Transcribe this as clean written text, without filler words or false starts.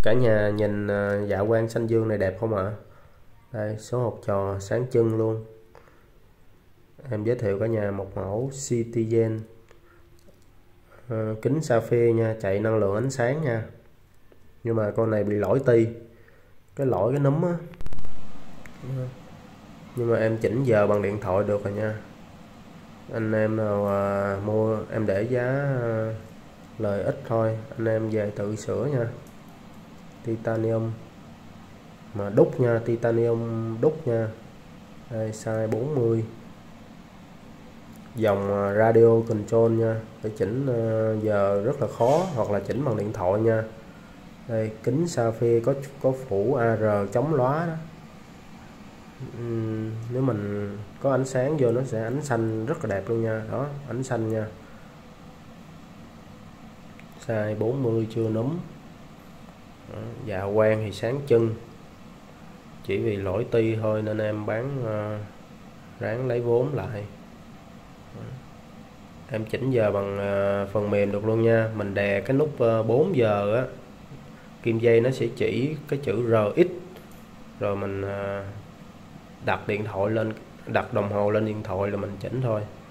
Cả nhà nhìn dạ quang xanh dương này đẹp không ạ? Đây, số hộp trò sáng trưng luôn. Em giới thiệu cả nhà một mẫu Citizen kính sapphire nha, chạy năng lượng ánh sáng nha. Nhưng mà con này bị lỗi ti, cái lỗi cái núm á. Nhưng mà em chỉnh giờ bằng điện thoại được rồi nha. Anh em nào mua em để giá lời ít thôi, anh em về tự sửa nha. Titanium mà đúc nha, titanium đúc nha. Đây, size 40. Dòng radio control nha, để chỉnh giờ rất là khó, hoặc là chỉnh bằng điện thoại nha. Đây, kính sapphire có phủ AR chống lóa đó. Nếu mình có ánh sáng vô nó sẽ ánh xanh rất là đẹp luôn nha. Đó, ánh xanh nha. Size 40 chưa núm. Đó, dạ quang thì sáng trưng, chỉ vì lỗi ti thôi nên em bán ráng lấy vốn lại. Em chỉnh giờ bằng phần mềm được luôn nha. Mình đè cái nút 4 giờ á, kim dây nó sẽ chỉ cái chữ RX, rồi mình đặt điện thoại lên, đặt đồng hồ lên điện thoại là mình chỉnh thôi.